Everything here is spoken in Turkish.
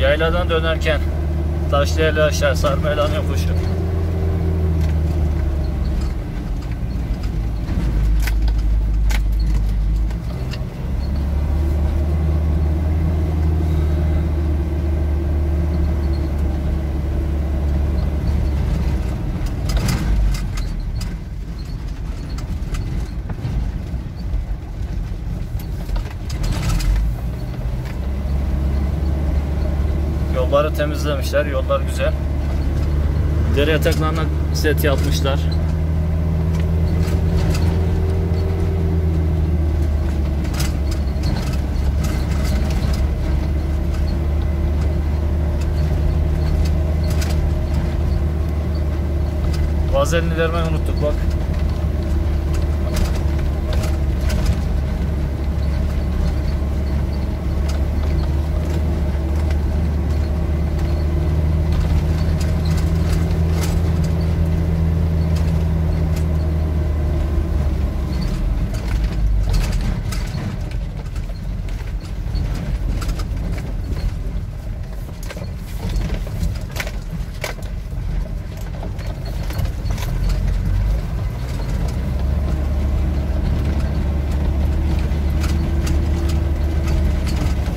Yayladan dönerken Taşlıeli aşağı Sarmaylan yokuşu. Yolları temizlemişler. Yollar güzel. Dere yataklarına set yapmışlar. Vazelini vermeyi unuttuk bak.